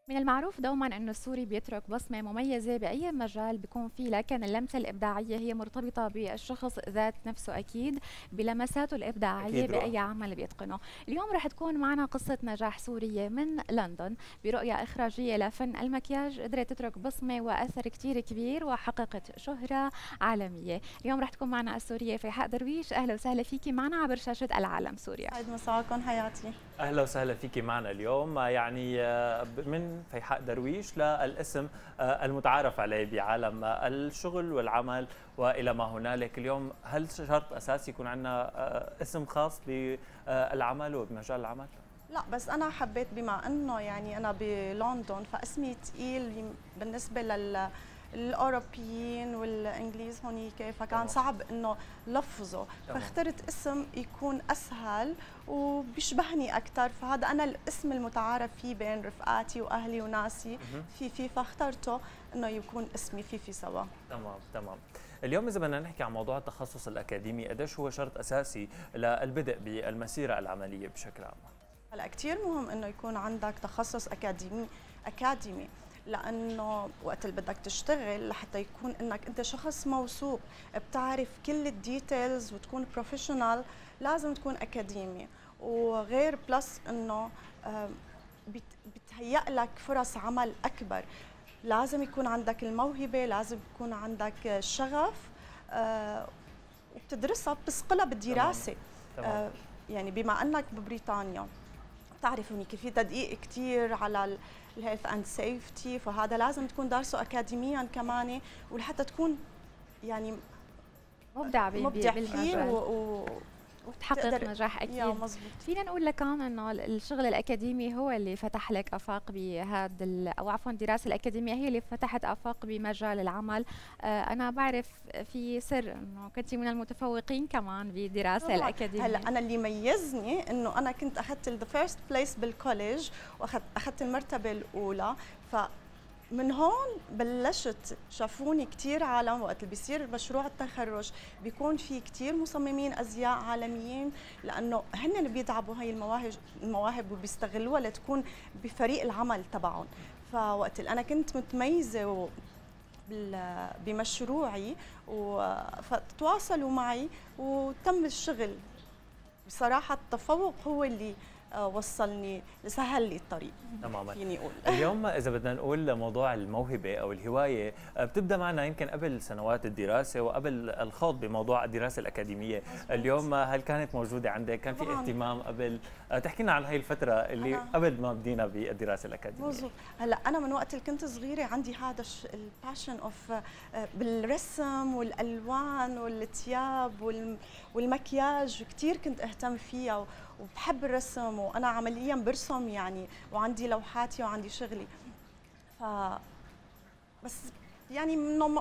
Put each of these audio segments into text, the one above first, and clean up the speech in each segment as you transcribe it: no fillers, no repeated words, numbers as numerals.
من المعروف دوما انه السوري بيترك بصمه مميزه باي مجال بيكون فيه، لكن اللمسه الابداعيه هي مرتبطه بالشخص ذات نفسه اكيد، بلمساته الابداعيه أكيد رؤى. باي عمل بيتقنه. اليوم رح تكون معنا قصه نجاح سوريه من لندن برؤيه اخراجيه لفن المكياج، قدرت تترك بصمه واثر كتير كبير وحققت شهره عالميه. اليوم رح تكون معنا السوريه فيحاء درويش، اهلا وسهلا فيكي معنا عبر شاشه العالم سوريا. سعد مساكم حياتي. أهلا وسهلا فيك معنا اليوم. من فيحاء درويش للاسم المتعارف عليه بعالم الشغل والعمل وإلى ما هنالك. اليوم هل شرط أساسي يكون عندنا اسم خاص بالعمل وبمجال العمل؟ لا بس انا حبيت بما انه يعني انا بلندن فاسمي ثقيل بالنسبه الاوروبيين والانجليز هونيك، فكان صعب انه لفظه، فاخترت اسم يكون اسهل وبيشبهني اكثر، فهذا انا الاسم المتعارف فيه بين رفقاتي واهلي وناسي فيفي، فاخترته انه يكون اسمي فيفي سوا. تمام تمام. اليوم إذا بدنا نحكي عن موضوع التخصص الأكاديمي، قديش هو شرط أساسي للبدء بالمسيرة العملية بشكل عام؟ هلا كثير مهم انه يكون عندك تخصص اكاديمي، لانه وقت اللي بدك تشتغل لحتى يكون انك انت شخص موثوق بتعرف كل الديتيلز وتكون بروفيشنال، لازم تكون اكاديمي. وغير بلس انه بتهيأ لك فرص عمل اكبر. لازم يكون عندك الموهبه، لازم يكون عندك شغف، وبتدرسها بتثقلها بالدراسه. تمام. يعني بما انك ببريطانيا بتعرف هنيك في تدقيق كثير على الهيلث اند سيفتي، فهذا لازم تكون دارسه اكاديميا كمان، ولحتى تكون يعني مبدع فيه وتحقق نجاح اكيد. مزبوط. فينا نقول لكان انه الشغل الاكاديمي هو اللي فتح لك افاق بهذا او عفوا الدراسه الاكاديميه هي اللي فتحت افاق بمجال العمل. انا بعرف في سر انه كنتي من المتفوقين كمان بالدراسه الاكاديميه. هلا انا اللي ميزني انه انا كنت اخذت الفيرست بليس بالكوليج، واخذت المرتبه الاولى، من هون بلشت شافوني كثير عالم. وقت اللي بيصير مشروع التخرج بيكون في كثير مصممين ازياء عالميين، لانه هن اللي بيدعبوا هاي المواهب وبيستغلوها لتكون بفريق العمل تبعهم. فوقت اللي انا كنت متميزه بمشروعي فتواصلوا معي وتم الشغل. بصراحه التفوق هو اللي وصلني، سهل لي الطريق تماما. فيني اقول. اليوم اذا بدنا نقول موضوع الموهبه او الهوايه بتبدا معنا يمكن قبل سنوات الدراسه وقبل الخوض بموضوع الدراسه الاكاديميه. اليوم هل كانت موجوده عندك؟ كان في اهتمام قبل؟ تحكي لنا عن هي الفتره اللي قبل ما بدينا بالدراسه الاكاديميه. مظبوط. هلا انا من وقت اللي كنت صغيره عندي هذا الباشن اوف بالرسم والالوان والثياب والمكياج، كثير كنت اهتم فيها وبحب الرسم، وانا عمليا برسم يعني، وعندي لوحاتي وعندي شغلي. ف بس يعني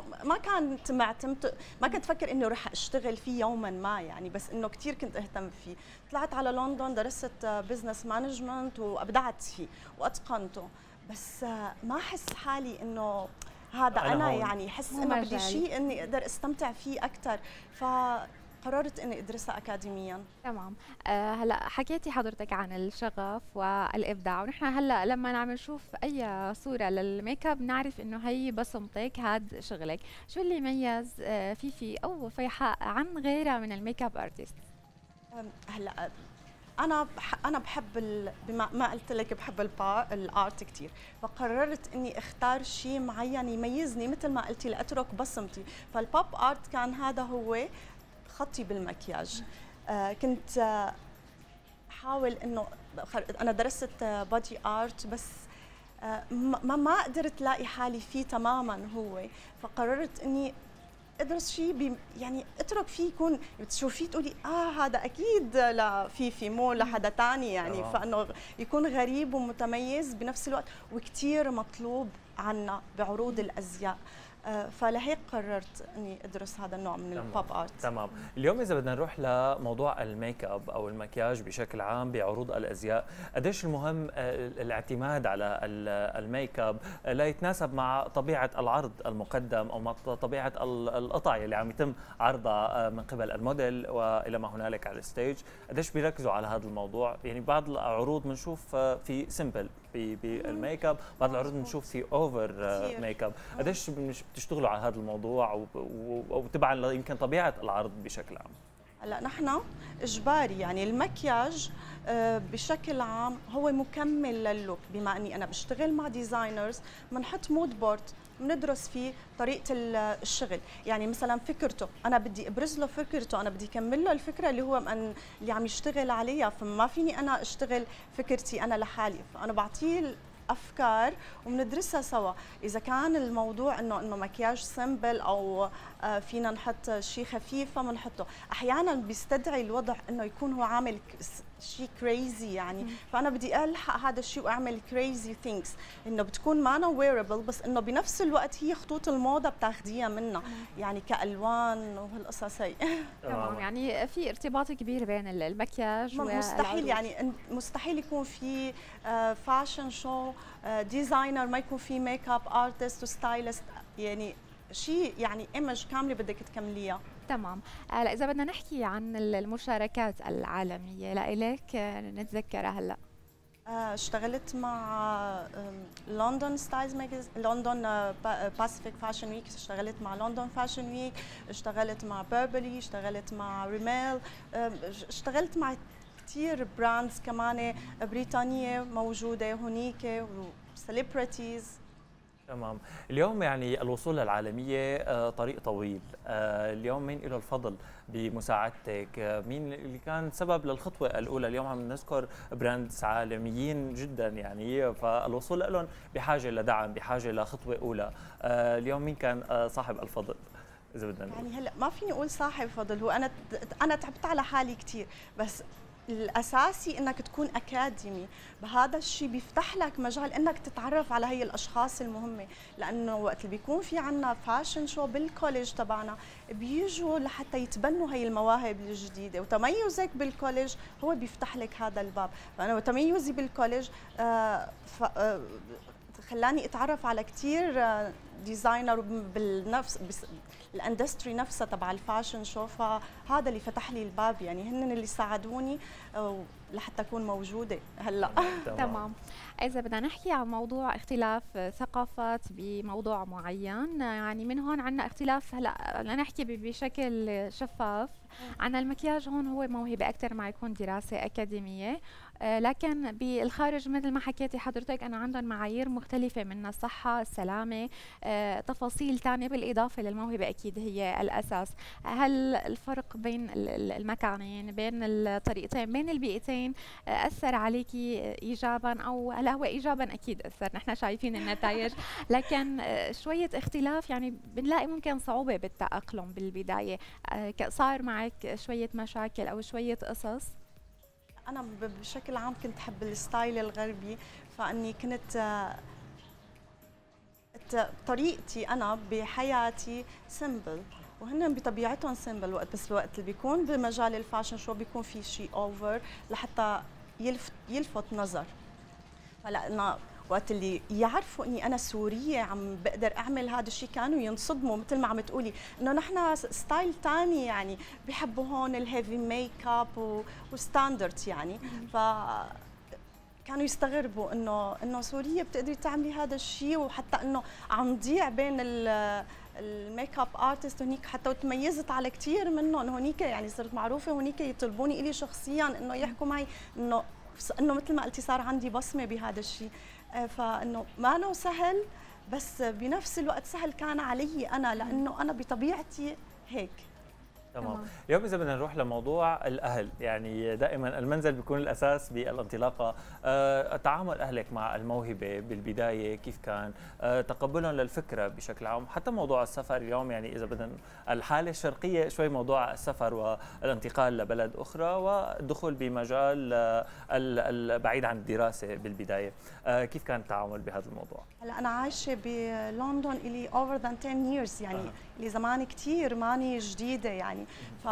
ما كنت افكر انه رح اشتغل فيه يوما ما يعني، بس انه كثير كنت اهتم فيه. طلعت على لندن درست بزنس مانجمنت وابدعت فيه واتقنته، بس ما احس حالي انه هذا انا يعني احس انه بدي شيء اني اقدر استمتع فيه اكثر، قررت اني ادرسها اكاديميا. تمام. هلا حكيتي حضرتك عن الشغف والابداع، ونحن هلا لما نعم نشوف اي صوره للميك اب نعرف انه هي بصمتك، هاد شغلك. شو اللي يميز فيفي او فيحاء عن غيرها من الميك اب ارتست؟ هلا انا بحب بما ما قلت لك بحب الارت كثير، فقررت اني اختار شيء معين يميزني مثل ما قلتي لاترك بصمتي. فالبوب ارت كان هذا هو خطي بالمكياج. كنت احاول انه انا درست بودي ارت، بس ما قدرت لاقي حالي فيه تماما هو، فقررت اني ادرس شيء يعني اترك فيه يكون تشوفيه تقولي هذا اكيد لفيفي مو لحدا ثاني يعني. فانه يكون غريب ومتميز بنفس الوقت وكثير مطلوب عنا بعروض الازياء. فلهيك قررت اني ادرس هذا النوع من البوب ارت. تمام. اليوم اذا بدنا نروح لموضوع الميك اب او المكياج بشكل عام بعروض الازياء، قديش المهم الاعتماد على الميك اب ليتناسب مع طبيعه العرض المقدم او مع طبيعه القطع اللي عم يتم عرضها من قبل الموديل والى ما هنالك على الستيج؟ قديش بيركزوا على هذا الموضوع؟ يعني بعض العروض بنشوف في سيمبل بالميك اب، بعض العروض بنشوف في اوفر ميك اب. قديش بتشتغلوا على هذا الموضوع وتبعا يمكن طبيعه العرض بشكل عام؟ هلا نحن اجباري، يعني المكياج بشكل عام هو مكمل لللوك، بما اني انا بشتغل مع ديزاينرز بنحط مود بورد بندرس فيه طريقه الشغل، يعني مثلا فكرته انا بدي ابرز له فكرته، انا بدي اكمل له الفكره اللي هو اللي عم يشتغل عليها، فما فيني انا اشتغل فكرتي انا لحالي، فانا بعطيه افكار وبندرسها سوا. اذا كان الموضوع انه مكياج سمبل او فينا نحط شيء خفيف فبنحطه، احيانا بيستدعي الوضع انه يكون هو عامل شيء كريزي يعني، فانا بدي الحق هذا الشيء واعمل كريزي ثينكس، انه بتكون معنا ويربل بس انه بنفس الوقت هي خطوط الموضه بتاخذيها منا، يعني كالوان وهالقصص هي. تمام، يعني في ارتباط كبير بين المكياج مستحيل يعني مستحيل يكون في فاشن شو ديزاينر ما يكون في ميك اب ارتست وستايلست، يعني شيء يعني ايمج كامله بدك تكمليها. تمام. هلا اذا بدنا نحكي عن المشاركات العالميه لإلك نتذكرها هلا. اشتغلت مع لندن ستايلز ماجازين، لندن باسيفيك فاشن ويك، اشتغلت مع لندن فاشن ويك، اشتغلت مع بيربلي، اشتغلت مع ريميل، اشتغلت مع كثير براندز كمان بريطانيه موجوده هونيك وسليبرتيز. تمام. اليوم يعني الوصول للعالمية طريق طويل، اليوم مين له الفضل بمساعدتك؟ مين اللي كان سبب للخطوة الأولى؟ اليوم عم نذكر براندز عالميين جدا يعني، فالوصول لهم بحاجة لدعم، بحاجة لخطوة أولى. اليوم مين كان صاحب الفضل؟ إذا بدنا نقول يعني هلا ما فيني أقول صاحب فضل، هو أنا تعبت على حالي كثير، بس الاساسي انك تكون اكاديمي، بهذا الشيء بيفتح لك مجال انك تتعرف على هي الاشخاص المهمه، لانه وقت اللي بيكون في عندنا فاشن شو بالكوليج تبعنا بيجوا لحتى يتبنوا هي المواهب الجديده، وتميزك بالكوليج هو بيفتح لك هذا الباب، فانا وتميزي بالكوليج خلاني اتعرف على كثير ديزاينر بالنفس الاندستري نفسها تبع الفاشن شو، فهذا اللي فتح لي الباب، يعني هن اللي ساعدوني لحتى اكون موجوده هلا. تمام. اذا بدنا نحكي عن موضوع اختلاف ثقافات بموضوع معين، يعني من هون عندنا اختلاف، هلا بدنا نحكي بشكل شفاف عن المكياج، هون هو موهبه اكثر ما يكون دراسه اكاديميه، لكن بالخارج مثل ما حكيتي حضرتك انه عندهم معايير مختلفه من الصحه، السلامه، تفاصيل ثانيه بالاضافه للموهبه اكيد هي الاساس. هل الفرق بين المكانين، بين الطريقتين، بين البيئتين اثر عليكي ايجابا او هلا هو ايجابا اكيد اثر، نحن شايفين النتائج، لكن شويه اختلاف يعني بنلاقي ممكن صعوبه بالتاقلم بالبدايه، صار معك شويه مشاكل او شويه قصص؟ أنا بشكل عام كنت أحب الستايل الغربي، فأني كنت طريقتي أنا بحياتي سيمبل، وهن بطبيعتهم سيمبل، بس الوقت اللي بيكون بمجال الفاشن شو بيكون في شيء أوفر لحتى يلفت نظر. هلا أنا وقت اللي يعرفوا اني انا سوريه عم بقدر اعمل هذا الشيء كانوا ينصدموا، مثل ما عم تقولي انه نحن ستايل ثاني، يعني بيحبوا هون الهيفي ميك اب وستاندرد يعني، ف كانوا يستغربوا انه سوريه بتقدري تعملي هذا الشيء، وحتى انه عم ضيع بين الميك اب ارتست هنيك، حتى وتميزت على كثير منهم هنيك، يعني صرت معروفه هنيك، يطلبوني الي شخصيا انه يحكوا معي انه مثل ما قلتي صار عندي بصمه بهذا الشيء، فانه ما سهل، بس بنفس الوقت سهل كان علي انا، لانه انا بطبيعتي هيك. تمام. اليوم إذا بدنا نروح لموضوع الأهل، يعني دائما المنزل بيكون الأساس بالانطلاقة، تعامل أهلك مع الموهبة بالبداية كيف كان؟ تقبلهم للفكرة بشكل عام، حتى موضوع السفر اليوم، يعني إذا بدنا الحالة الشرقية شوي موضوع السفر والانتقال لبلد أخرى والدخول بمجال البعيد عن الدراسة بالبداية، كيف كان التعامل بهذا الموضوع؟ هلا أنا عايشة بلندن إلي over than 10 years، يعني إلي زمان كثير ماني جديدة يعني،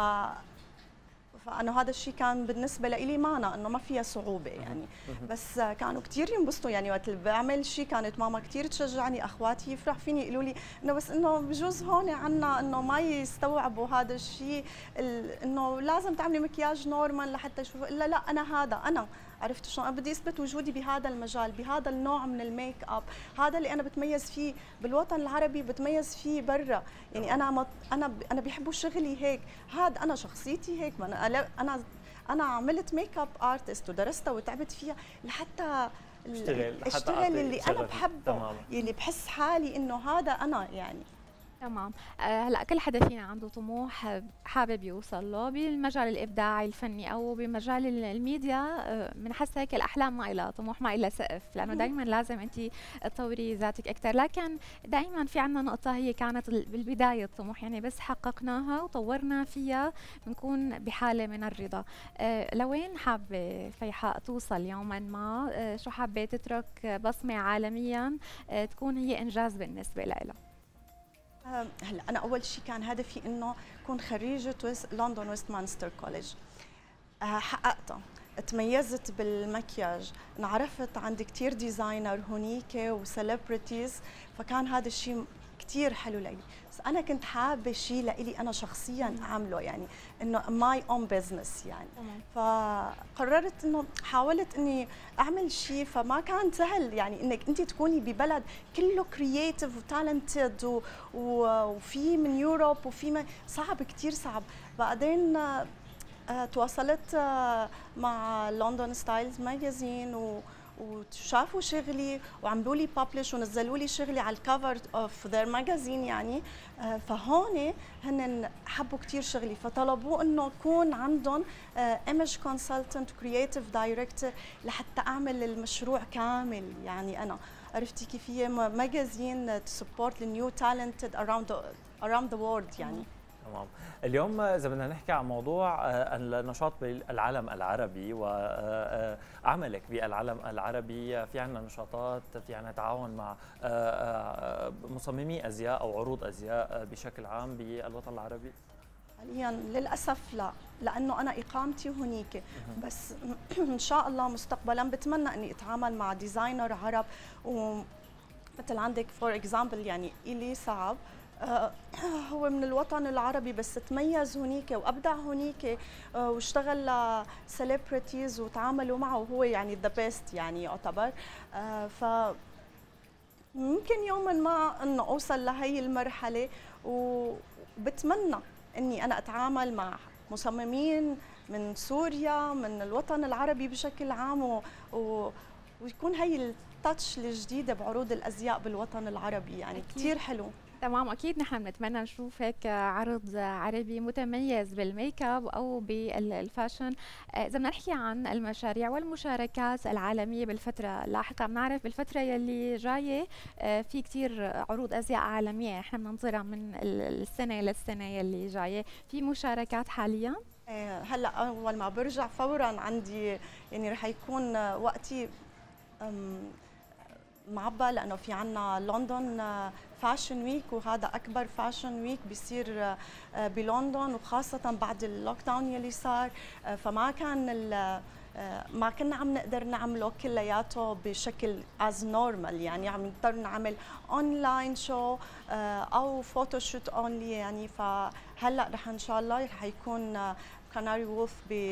فأنه هذا الشيء كان بالنسبة لإلي معنا إنه ما فيها صعوبة يعني، بس كانوا كثير ينبسطوا، يعني وقت اللي بعمل شيء كانت ماما كثير تشجعني، أخواتي يفرح فيني يقولوا لي إنه بس إنه بجوز هون عنا إنه ما يستوعبوا هذا الشيء، إنه لازم تعملي مكياج نورمال لحتى يشوفوا، إلا لا أنا هذا عرفت شلون؟ انا بدي اثبت وجودي بهذا المجال، بهذا النوع من الميك اب، هذا اللي انا بتميز فيه بالوطن العربي، بتميز فيه برا. يعني انا بيحبوا شغلي هيك، هذا انا شخصيتي هيك. ما انا عملت ميك اب ارتست ودرستها وتعبت فيها لحتى اشتغل اللي انا بحبه، اللي بحس حالي انه هذا انا يعني. تمام. هلا كل حدا فينا عنده طموح حابب يوصل له بالمجال الابداعي الفني او بمجال الميديا. بنحس هيك الاحلام ما لها طموح، ما لها سقف، لانه دائما لازم انت تطوري ذاتك اكثر. لكن دائما في عندنا نقطه هي كانت بالبدايه الطموح، يعني بس حققناها وطورنا فيها بنكون بحاله من الرضا. لوين حابه فيحاء توصل يوما ما؟ شو حابه تترك بصمه عالميا تكون هي انجاز بالنسبه لها؟ هلا انا اول شيء كان هدفي انه اكون خريجه لندن ويستمانستر كوليج. حققتها، تميزت بالمكياج، انعرفت عند كثير ديزاينر هونيك وسيلبرتيز، فكان هذا الشيء كثير حلو لي. بس انا كنت حابه شيء لإلي انا شخصيا اعمله، يعني انه ماي اون بزنس يعني. فقررت انه حاولت اني اعمل شيء، فما كان سهل يعني انك انت تكوني ببلد كله كرييتيف وتالنتد وفي من يوروب وفي صعب، كثير صعب. بعدين تواصلت مع لندن ستايلز ماجازين وشافوا شغلي وعملوا لي ببلش ونزلوا لي شغلي على الكفر اوف ذير ماجازين يعني. فهون هن حبوا كثير شغلي، فطلبوا انه اكون عندهم ايمج كونسلتنت كرييتيف دايركتور لحتى اعمل المشروع كامل. يعني انا عرفتي كيف هي ماجازين تسبورت النيو تالنتد اراوند ذا وورلد يعني. تمام. اليوم اذا بدنا نحكي عن موضوع النشاط بالعالم العربي وعملك بالعالم العربي، في عندنا نشاطات، في عندنا تعاون مع مصممي ازياء او عروض ازياء بشكل عام بالوطن العربي؟ حاليا للاسف لا، لانه انا اقامتي هنيك. بس ان شاء الله مستقبلا بتمنى اني اتعامل مع ديزاينر عرب، ومثل عندك فور اكزامبل يعني إلي صعب هو من الوطن العربي بس تميز هنيك وابدع هنيك واشتغل سيلبرتيز وتعاملوا معه وهو يعني ذا بيست يعني يعتبر. ف ممكن يوما ما انه اوصل لهي المرحله، وبتمنى اني انا اتعامل مع مصممين من سوريا من الوطن العربي بشكل عام ويكون هي التاتش الجديده بعروض الازياء بالوطن العربي يعني كثير حلو. تمام. اكيد نحن بنتمنى نشوف هيك عرض عربي متميز بالميك اب او بالفاشن. اذا بدنا نحكي عن المشاريع والمشاركات العالميه بالفتره اللاحقه، بنعرف بالفتره يلي جايه في كثير عروض ازياء عالميه احنا بننظرها من السنه للسنه يلي جايه، في مشاركات حاليا؟ هلا اول ما برجع فورا عندي يعني رح يكون وقتي معبى، لانه في عنا لندن فاشن ويك، وهذا اكبر فاشن ويك بيصير بلندن، وخاصه بعد اللوك داون يلي صار. فما كان ما كنا عم نقدر نعمله كلياته بشكل از نورمال، يعني عم نقدر نعمل اونلاين شو او فوتوشوت اونلي يعني. فهلا رح ان شاء الله رح يكون كاناري وولف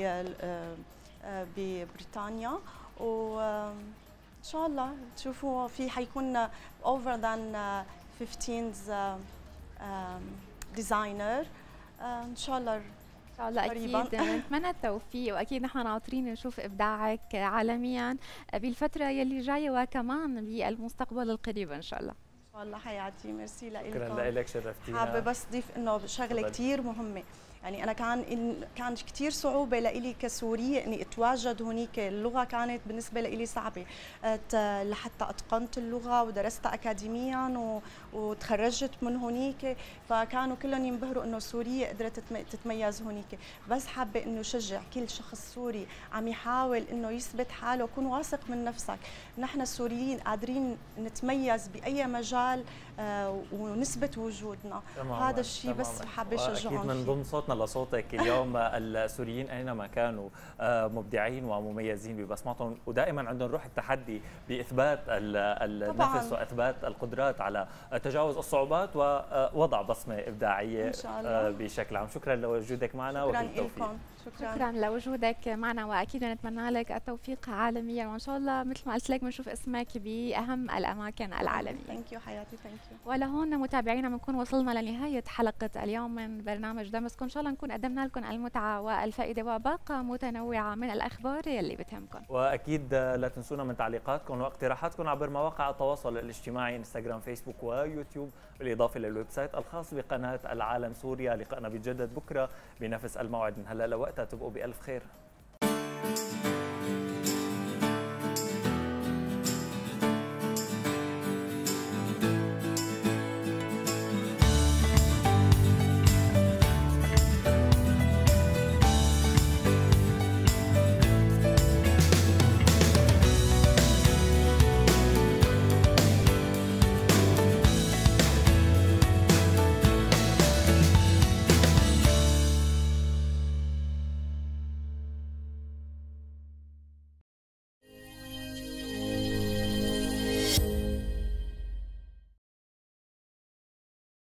ببريطانيا، و ان شاء الله تشوفوا في حيكون over than 15 ديزاينر ان شاء الله. ان شاء الله اكيد نتمنى التوفيق، واكيد نحن ناطرين نشوف ابداعك عالميا بالفتره يلي جايه وكمان بالمستقبل القريب ان شاء الله. ان شاء الله حياتي، ميرسي لك. شكرا لك، شرفتينا. حابه بس اضيف انه شغله كثير مهمه، يعني انا كان كثير صعوبه لإلي كسوريه اني اتواجد هنيك. اللغه كانت بالنسبه لإلي صعبه لحتى اتقنت اللغه ودرستها اكاديميا وتخرجت من هنيك، فكانوا كلهم ينبهروا انه سوريه قدرت تتميز هنيك. بس حابه انه شجع كل شخص سوري عم يحاول انه يثبت حاله، كن واثق من نفسك. نحن السوريين قادرين نتميز باي مجال ونثبت وجودنا. هذا الشيء بس حابه اشجعهم اكيد من ضمن صوتنا لصوتك اليوم. السوريين اينما كانوا مبدعين ومميزين ببصماتهم، ودائما عندهم روح التحدي باثبات النفس واثبات القدرات على تجاوز الصعوبات ووضع بصمه ابداعيه إن شاء الله. بشكل عام. شكرا لوجودك معنا وكل التوفيق. شكرا لوجودك معنا، واكيد نتمنى لك التوفيق عالميا، وان شاء الله مثل ما قلت لك بنشوف اسمك باهم الاماكن العالميه. ثانك يو حياتي، ثانك يو. ولهون متابعينا بنكون وصلنا لنهايه حلقه اليوم من برنامج دمسكو، ان شاء الله نكون قدمنا لكم المتعه والفائده وباقه متنوعه من الاخبار يلي بتهمكم. واكيد لا تنسونا من تعليقاتكم واقتراحاتكم عبر مواقع التواصل الاجتماعي انستغرام، فيسبوك ويوتيوب، بالاضافه للويب سايت الخاص بقناه العالم سوريا. لقاءنا بيتجدد بكره بنفس الموعد من هلا لوقتها، تبقوا بالف خير.